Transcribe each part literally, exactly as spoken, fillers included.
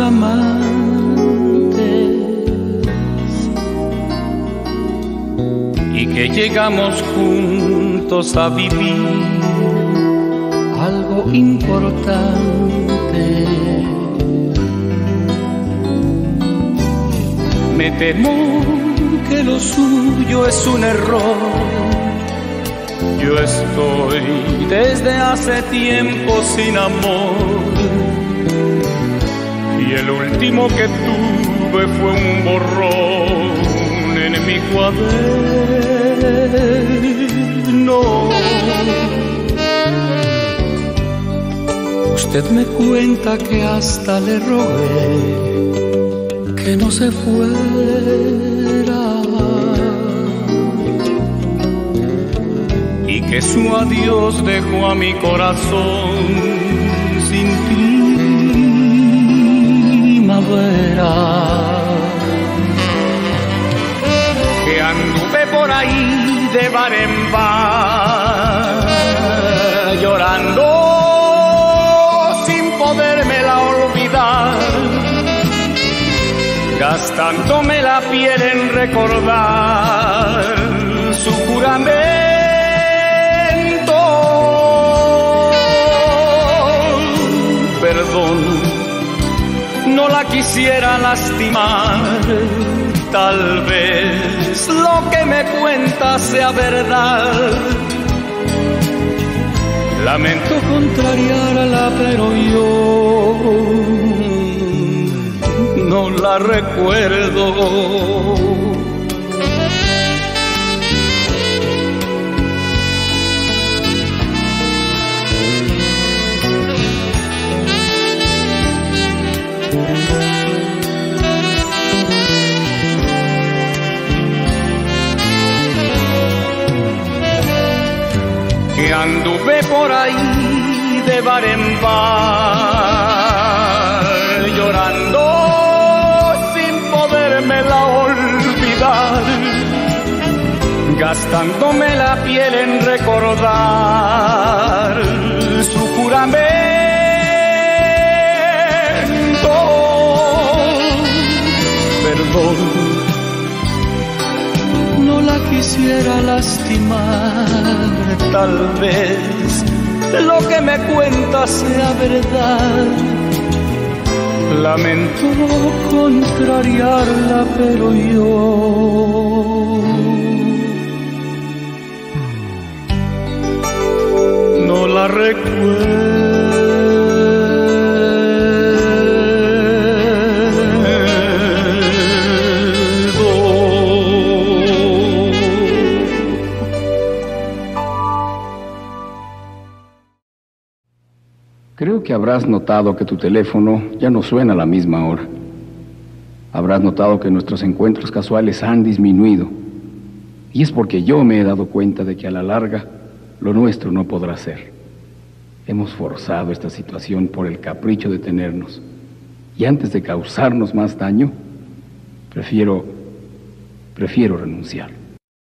amantes y que llegamos juntos a vivir algo importante. Me temo que lo suyo es un error. Yo estoy desde hace tiempo sin amor y el último que tuve fue un borrón en mi cuaderno. Usted me cuenta que hasta le rogué que no se fuera y que su adiós dejó a mi corazón sin primavera. Que anduve por ahí de bar en bar llorando sin podérmela olvidar, gastándome la piel en recordar su juramento. Perdón, no la quisiera lastimar, tal vez lo que me cuenta sea verdad. Lamento contrariarla, pero yo no la recuerdo. Que anduve por ahí de bar en bar llorando sin podérmela olvidar, gastándome la piel en recordar su juramento. Perdón, no la quisiera lastimar, tal vez lo que me cuenta sea verdad. Lamento contrariarla, pero yo no la recuerdo. Creo que habrás notado que tu teléfono ya no suena a la misma hora. Habrás notado que nuestros encuentros casuales han disminuido. Y es porque yo me he dado cuenta de que a la larga lo nuestro no podrá ser. Hemos forzado esta situación por el capricho de tenernos. Y antes de causarnos más daño, prefiero, prefiero renunciar.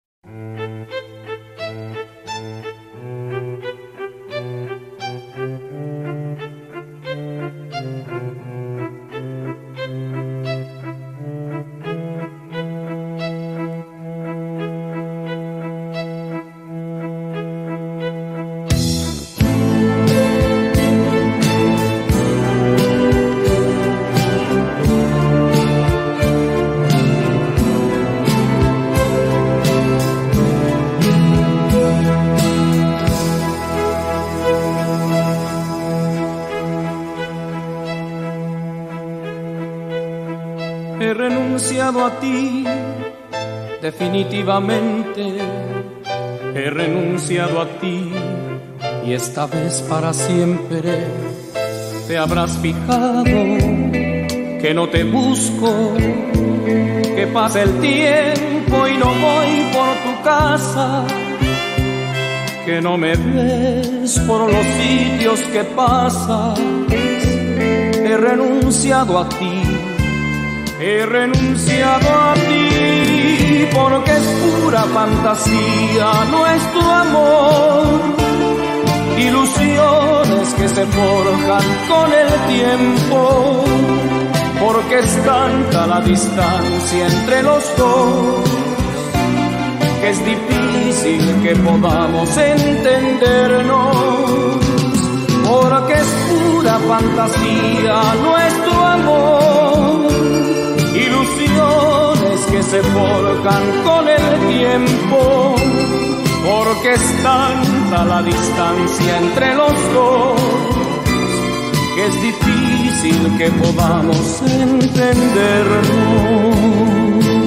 He renunciado a ti, definitivamente. He renunciado a ti, y esta vez para siempre. Te habrás fijado que no te busco, que pasa el tiempo y no voy por tu casa, que no me ves por los sitios que pasas. He renunciado a ti. He renunciado a ti porque es pura fantasía nuestro amor, ilusiones que se forjan con el tiempo, es tanta la distancia entre los dos, que es difícil que podamos entendernos, porque es pura fantasía nuestro amor, ilusiones que se forjan con el tiempo, porque es tanta la distancia entre los dos, que es difícil que podamos entendernos.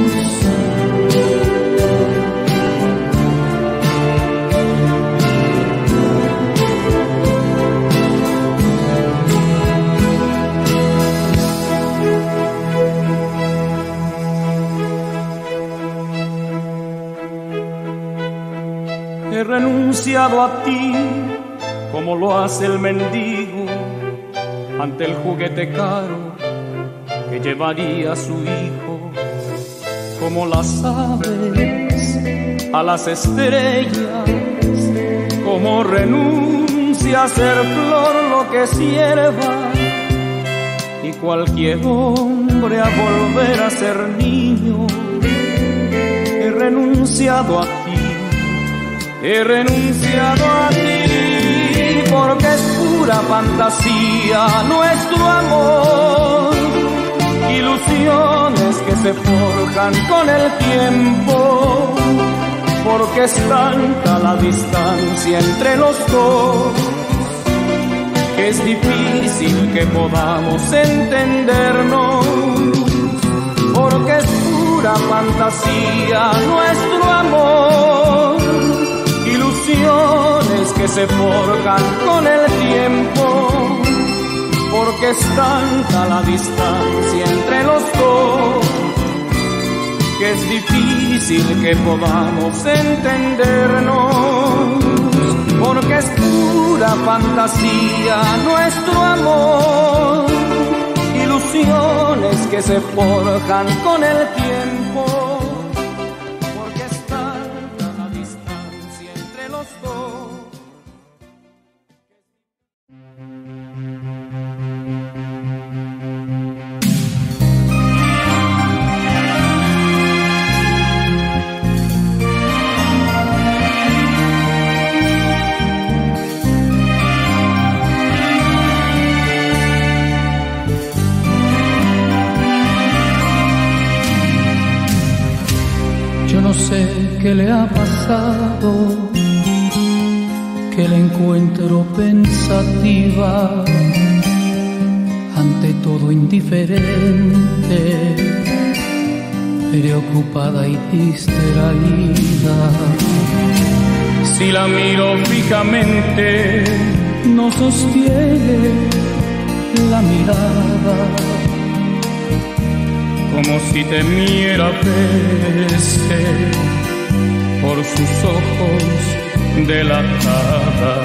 He renunciado a ti como lo hace el mendigo ante el juguete caro que llevaría a su hijo, como las aves a las estrellas, como renuncia a ser flor lo que sierva, y cualquier hombre a volver a ser niño. He renunciado a ti, he renunciado a ti, porque es pura fantasía nuestro amor, ilusiones que se forjan con el tiempo, porque es tanta la distancia entre los dos, que es difícil que podamos entendernos, porque es pura fantasía nuestro amor, ilusiones que se forjan con el tiempo, porque es tanta la distancia entre los dos, que es difícil que podamos entendernos, porque es pura fantasía nuestro amor, ilusiones que se forjan con el tiempo, porque es tanta la distancia entre los dos. No sé qué le ha pasado, que la encuentro pensativa, ante todo indiferente, preocupada y distraída. Si la miro fijamente, no sostiene la mirada, como si temiera verse por sus ojos delatada.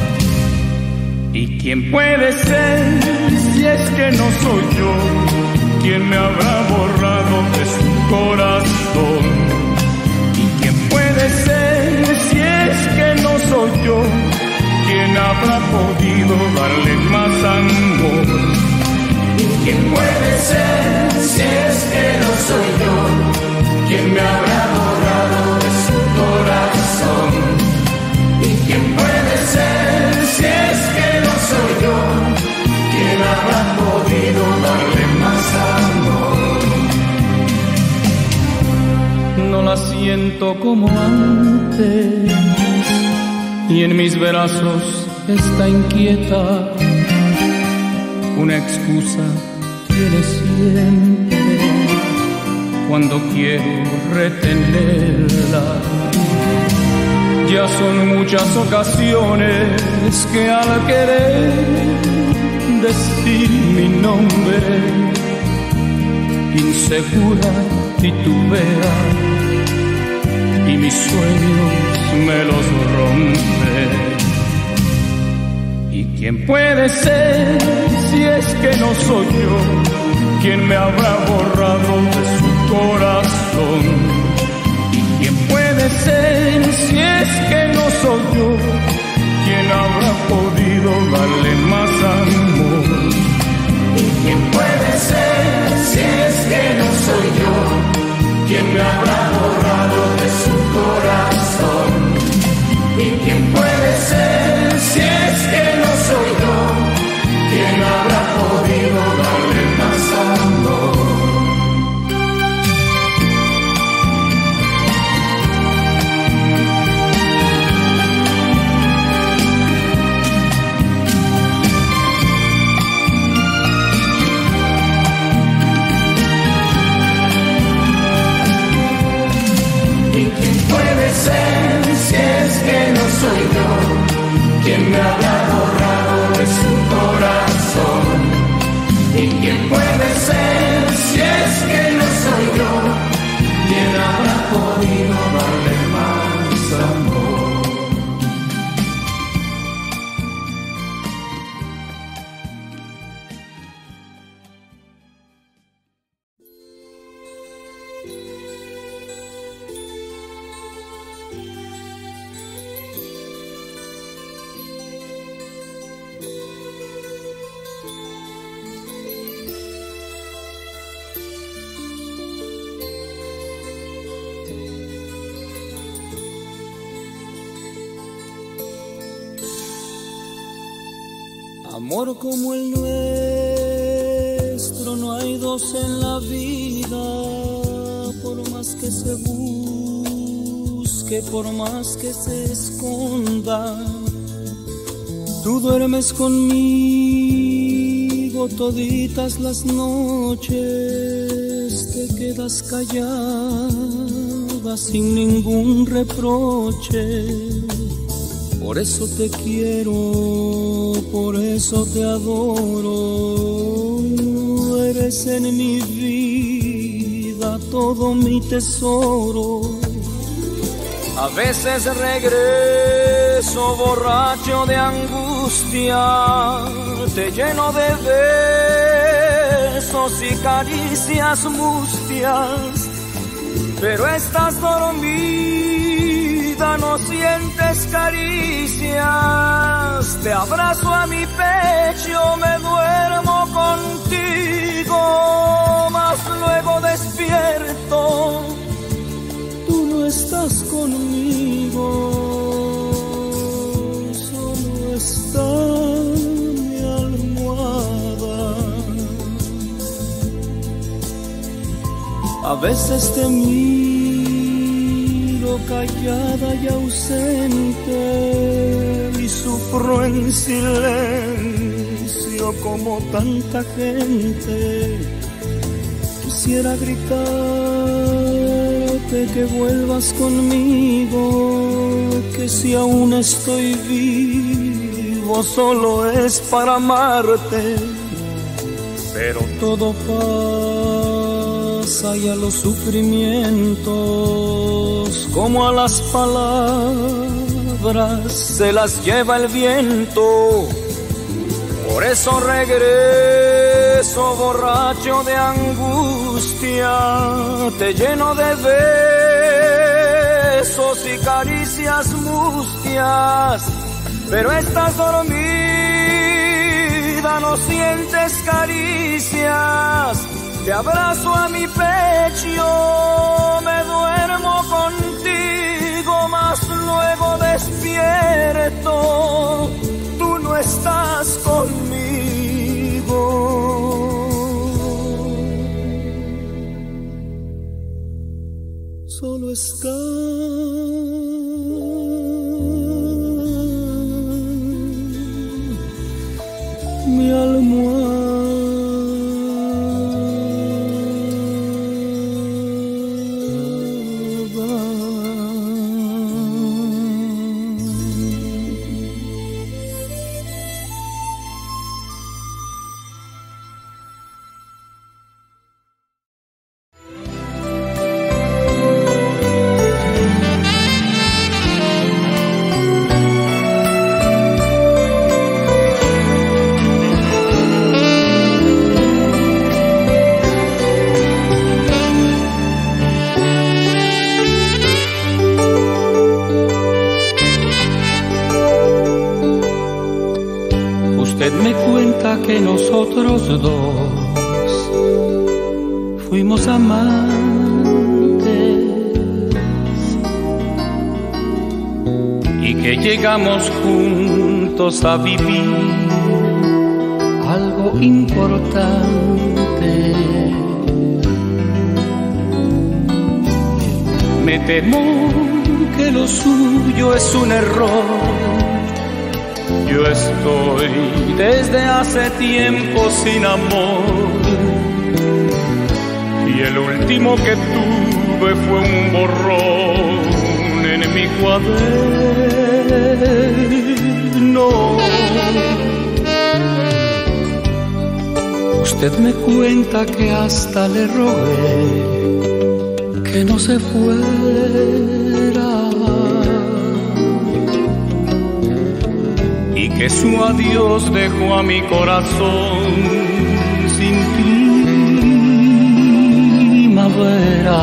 ¿Y quién puede ser si es que no soy yo? ¿Quién me habrá borrado de su corazón? ¿Y quién puede ser si es que no soy yo? ¿Quién habrá podido darle más amor? ¿Quién puede ser si es que no soy yo? ¿Quién me habrá borrado de su corazón? ¿Y quién puede ser si es que no soy yo? ¿Quién habrá podido darle más amor? no la siento como antes, y en mis brazos está inquieta. Una excusa tiene siempre cuando quiero retenerla. Ya son muchas ocasiones que al querer decir mi nombre, insegura titubea y mis sueños me los rompe. ¿Y quién puede ser si es que no soy yo? ¿Quién me habrá borrado de su corazón? ¿Y quién puede ser si es que no soy yo? ¿Quién habrá podido darle más amor? ¿Y quién puede ser si Amor como el nuestro no hay dos en la vida, por más que se busque, por más que se esconda. Tú duermes conmigo toditas las noches, te quedas callada sin ningún reproche. Por eso te quiero, por eso te adoro. Eres en mi vida todo mi tesoro. A veces regreso borracho de angustia, te lleno de besos y caricias mustias, pero estás dormida, no sientes caricias. Te abrazo a mi pecho, me duermo contigo, mas luego despierto, tú no estás conmigo, solo está mi almohada. A veces te miro callada y ausente y sufro en silencio como tanta gente. Quisiera gritarte que vuelvas conmigo, que si aún estoy vivo solo es para amarte, pero todo pasa y a los sufrimientos como a las palabras se las lleva el viento. Por eso regreso borracho de angustia, te lleno de besos y caricias mustias, pero estás dormida, no sientes caricias. Te abrazo a mi pecho, me duermo contigo, mas luego despierto, tú no estás conmigo, solo está mi almohada. Me cuenta que nosotros dos fuimos amantes y que llegamos juntos a vivir algo importante. Me temo que lo suyo es un error. Yo estoy desde hace tiempo sin amor y el último que tuve fue un borrón en mi cuaderno. Usted me cuenta que hasta le rogué que no se fuera y que su adiós dejó a mi corazón sin primavera.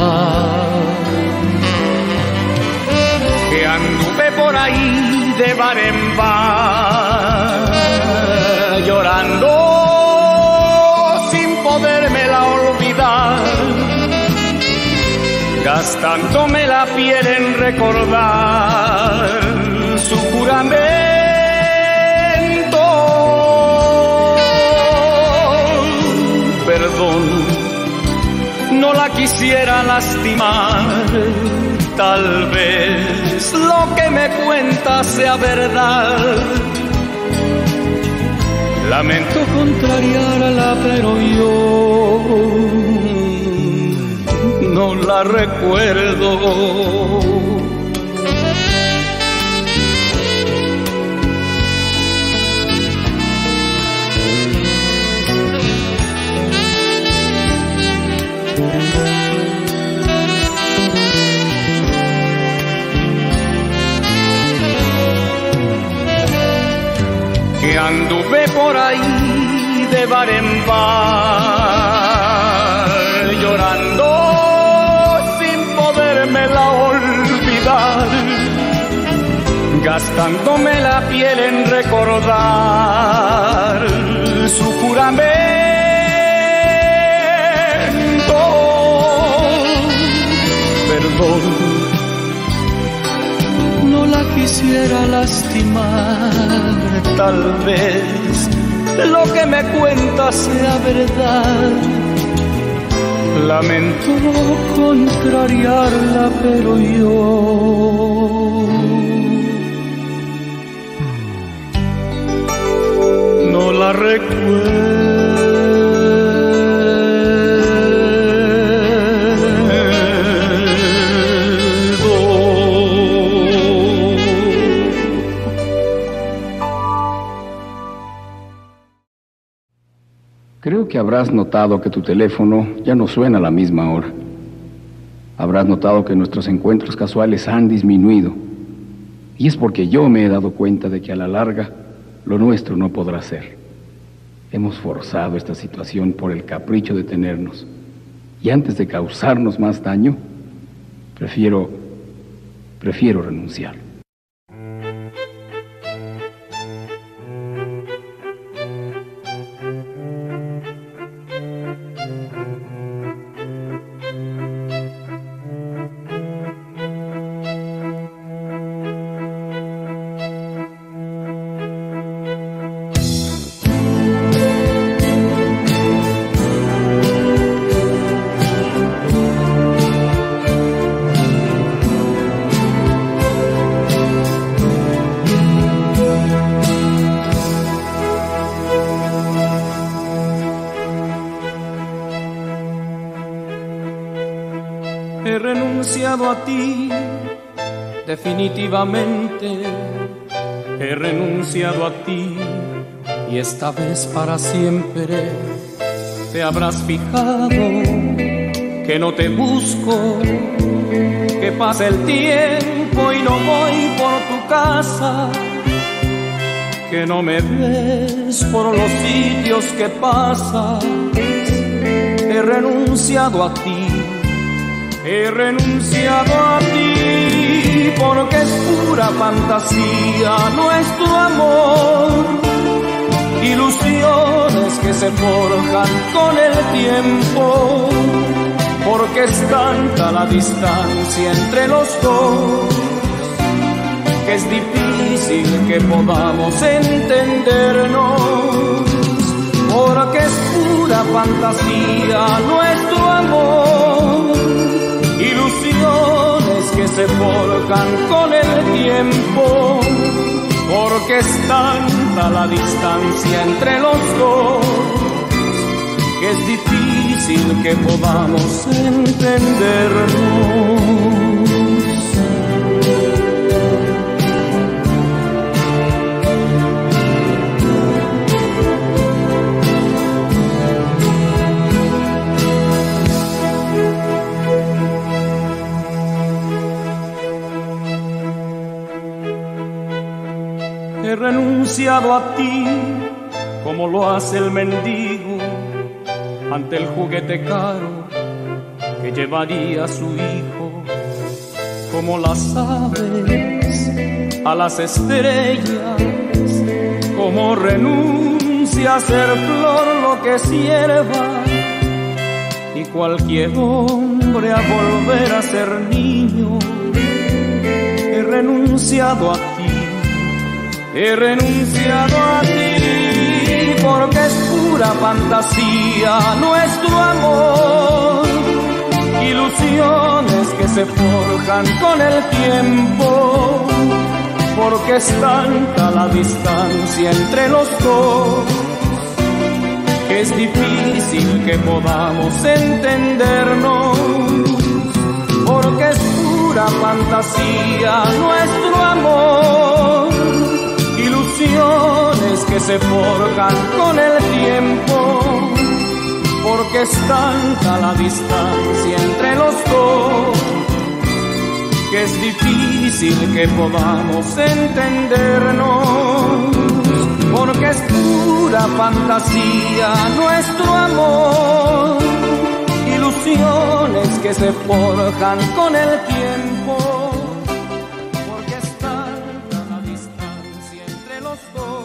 Que anduve por ahí de bar en bar llorando sin podérmela olvidar, gastándome la piel en recordar su juramento. la quisiera lastimar. Tal vez lo que me cuenta sea verdad. Lamento contrariarla, pero yo no la recuerdo. Que anduve por ahí de bar en bar, llorando sin podérmela olvidar, gastándome la piel en recordar su juramento. Perdón, no la quisiera lastimar. Tal vez lo que me cuenta sea verdad. Lamento contrariarla, pero yo no la recuerdo. Creo que habrás notado que tu teléfono ya no suena a la misma hora. Habrás notado que nuestros encuentros casuales han disminuido. Y es porque yo me he dado cuenta de que a la larga lo nuestro no podrá ser. Hemos forzado esta situación por el capricho de tenernos. Y antes de causarnos más daño, prefiero, prefiero renunciar. He renunciado a ti, definitivamente. He renunciado a ti, y esta vez para siempre. Te habrás fijado que no te busco, que pasa el tiempo y no voy por tu casa, que no me ves por los sitios que pasas. He renunciado a ti. He renunciado a ti porque es pura fantasía nuestro amor, ilusiones que se forjan con el tiempo, porque es tanta la distancia entre los dos que es difícil que podamos entendernos, porque es pura fantasía nuestro amor, ilusiones que se forjan con el tiempo, porque es tanta la distancia entre los dos que es difícil que podamos entendernos. He renunciado a ti como lo hace el mendigo ante el juguete caro que llevaría su hijo, como las aves a las estrellas, como renuncia a ser flor lo que sierva, y cualquier hombre a volver a ser niño. He renunciado a ti. He renunciado a ti porque es pura fantasía nuestro amor, se forjan con el tiempo, porque es tanta la distancia entre los dos, que es difícil que podamos entendernos, porque es pura fantasía nuestro amor, ilusiones que se forjan con el tiempo, porque es tanta la distancia entre los dos, que es difícil que podamos entendernos, porque es pura fantasía nuestro amor, ilusiones que se forjan con el tiempo, porque es tanta la distancia entre los dos.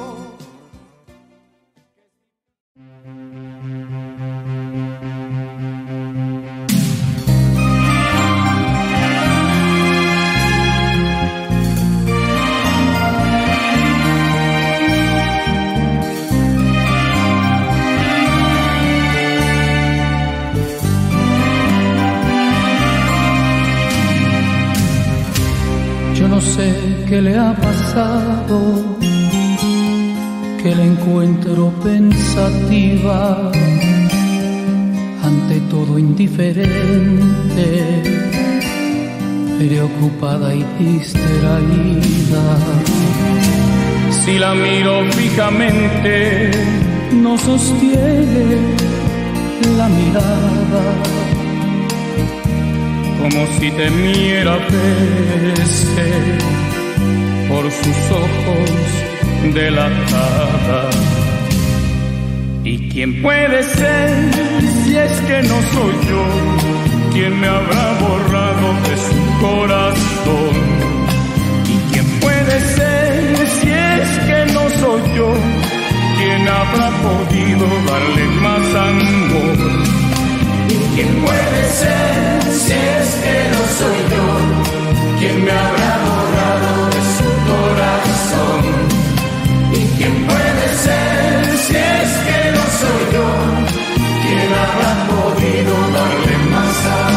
¿Qué le ha pasado? Que la encuentro pensativa, ante todo indiferente, preocupada y distraída. Si la miro fijamente, no sostiene la mirada, como si temiera verse por sus ojos delatada. ¿Y quién puede ser si es que no soy yo? ¿Quién me habrá borrado de su corazón? ¿Y quién puede ser si es que no soy yo? ¿Quién habrá podido darle más amor? ¿Y quién puede ser si es que no soy yo? ¿Quién me habrá borrado de su corazón? ¿Y quién puede ser si es que no soy yo? ¿Quién habrá podido darle más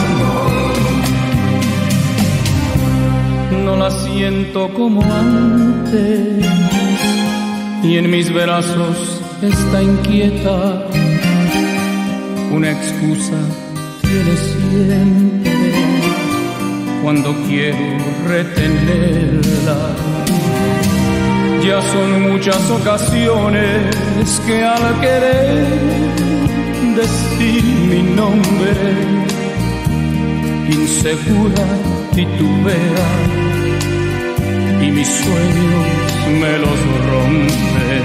amor? no la siento como antes, y en mis brazos está inquieta. Una excusa tiene siempre cuando quiero retenerla. Ya son muchas ocasiones que al querer decir mi nombre, insegura titubea y mis sueños me los rompe.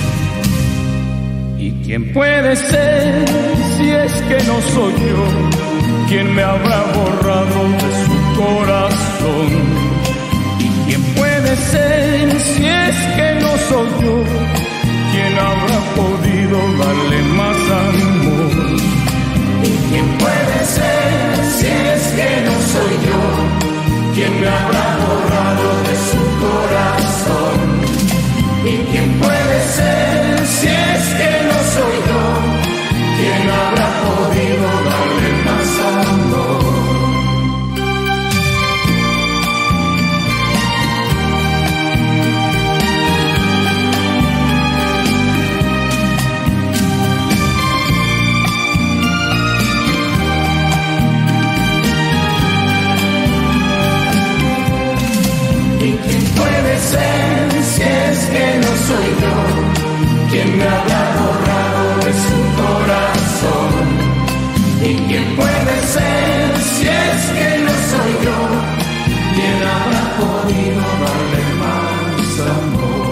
¿Y quién puede ser si es que no soy yo? ¿Quién me habrá borrado de su corazón? ¿Y quién puede ser si es que no soy yo? ¿Quién habrá podido darle más amor? ¿Y quién puede ser si es que no soy yo? ¿Quién me habrá borrado de su corazón? ¿Y quién puede ser si es que no soy yo? ¿Quién habrá podido darle más amor? ¿Y quién puede ser si es que no soy yo? ¿Quién me habrá borrado de su corazón? ¿Y quién puede ser si es que no soy yo? ¿Quién habrá podido darle más amor?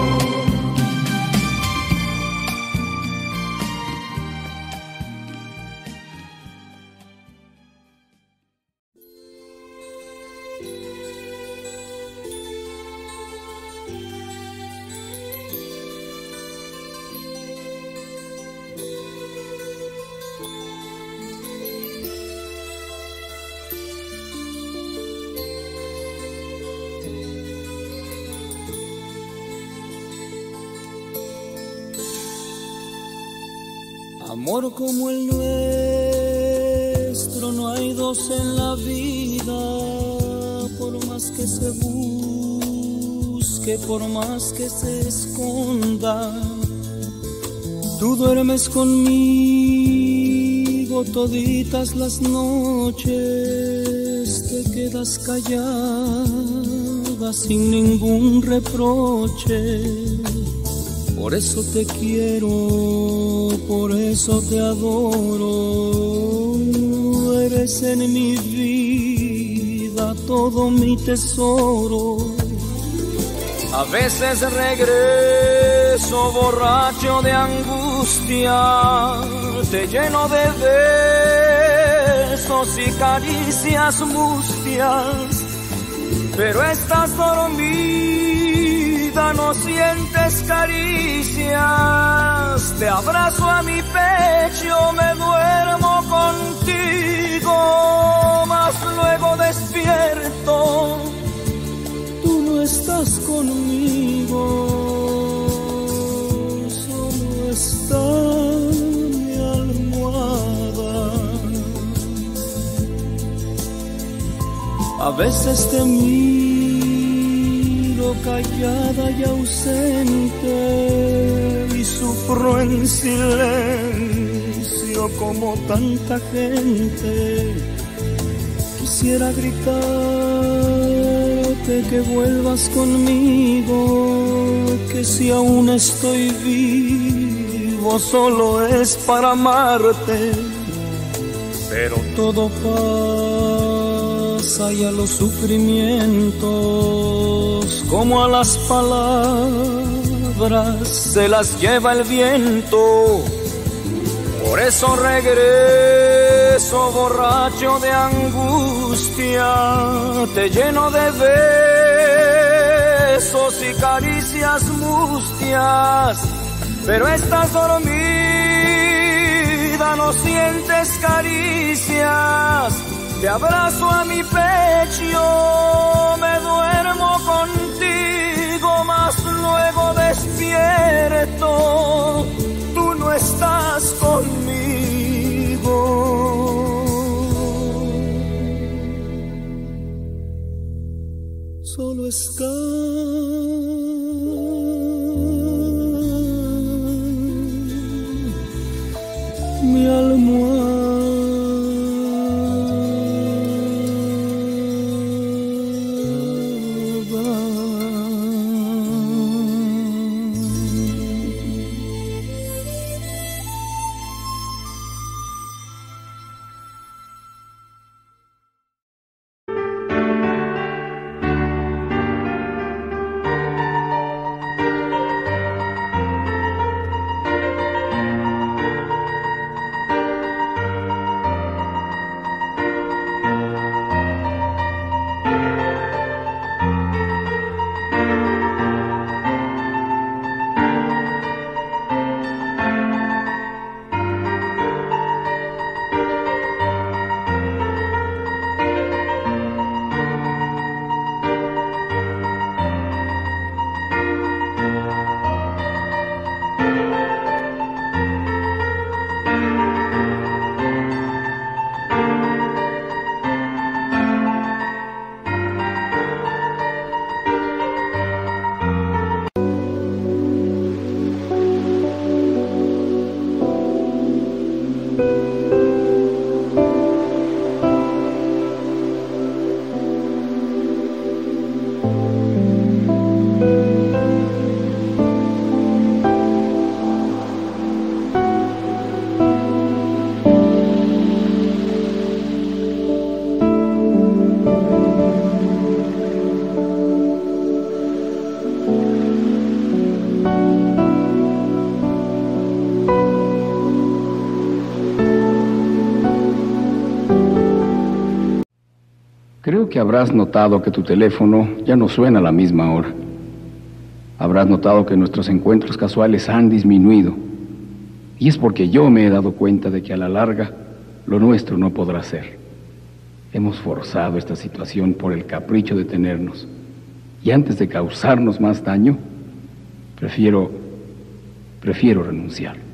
Amor como el nuestro no hay perdidos en la vida, por más que se busque, por más que se esconda, tú duermes conmigo toditas las noches, te quedas callada sin ningún reproche. Por eso te quiero, por eso te adoro, eres en mi vida todo mi tesoro. A veces regreso borracho de angustia, te lleno de besos y caricias mustias, pero estás dormida, no sientes caricias. Te abrazo a mi pecho, me duermo contigo, mas luego despierto, tú no estás conmigo, solo está mi almohada. A veces te miro callada y ausente y sufro en silencio como tanta gente. Quisiera gritarte que vuelvas conmigo, que si aún estoy vivo solo es para amarte, pero todo pasa y a los sufrimientos como a las palabras se las lleva el viento. Por eso regreso borracho de angustia, te lleno de besos y caricias mustias, pero estás dormida, no sientes caricias. Te abrazo a mi pecho, me duermo contigo, mas luego despierto, tú no estás conmigo. Solo está mi almohada. Creo que habrás notado que tu teléfono ya no suena a la misma hora. Habrás notado que nuestros encuentros casuales han disminuido. Y es porque yo me he dado cuenta de que a la larga lo nuestro no podrá ser. Hemos forzado esta situación por el capricho de tenernos. Y antes de causarnos más daño, prefiero, prefiero renunciar.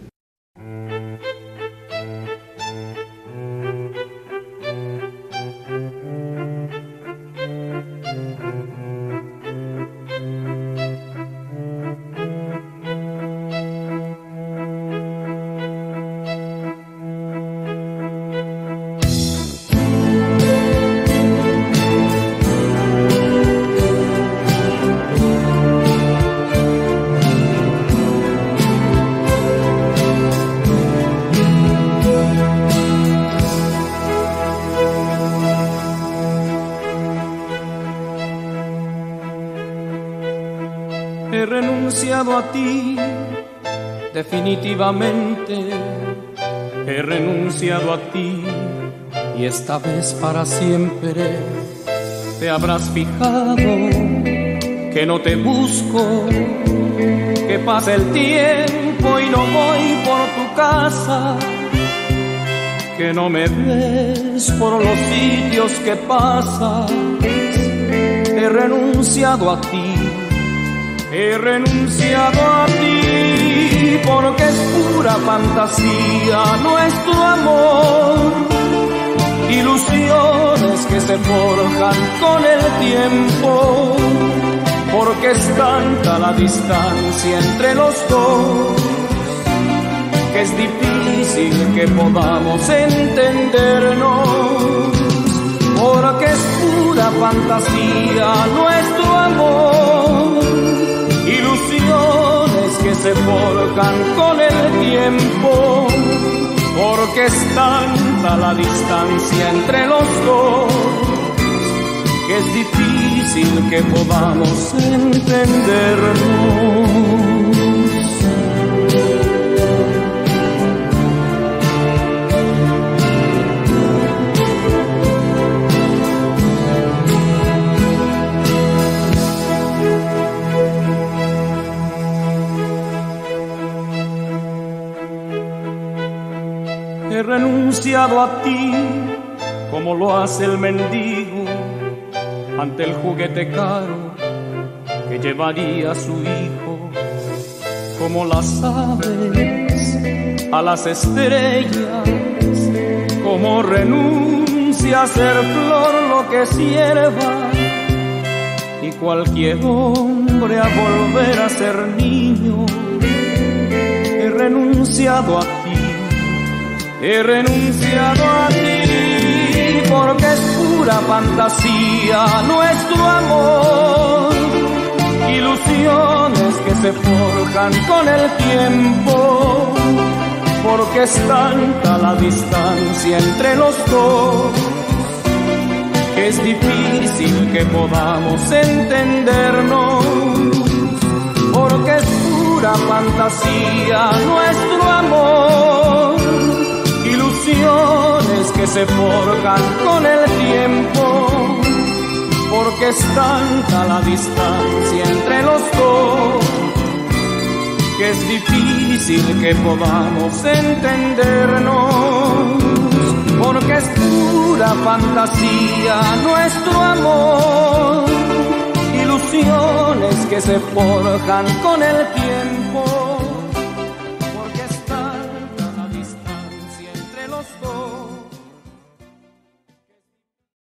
renunciado a ti, definitivamente he renunciado a ti, y esta vez para siempre. Te habrás fijado que no te busco, que pasa el tiempo y no voy por tu casa, que no me ves por los sitios que pasas. He renunciado a ti, he renunciado a ti, porque es pura fantasía nuestro amor, ilusiones que se forjan con el tiempo, porque es tanta la distancia entre los dos, que es difícil que podamos entendernos, porque es pura fantasía nuestro amor, ilusiones que se forjan con el tiempo, porque es tanta la distancia entre los dos, que es difícil que podamos entendernos. He renunciado a ti como lo hace el mendigo ante el juguete caro que llevaría a su hijo, como las aves a las estrellas, como renuncia a ser flor lo que sierva, y cualquier hombre a volver a ser niño. He renunciado a ti, he renunciado a ti, porque es pura fantasía nuestro amor, ilusiones que se forjan con el tiempo, porque es tanta la distancia entre los dos, que es difícil que podamos entendernos, porque es pura fantasía nuestro amor, ilusiones que se forjan con el tiempo, porque es tanta la distancia entre los dos, que es difícil que podamos entendernos, porque es pura fantasía nuestro amor, ilusiones que se forjan con el tiempo,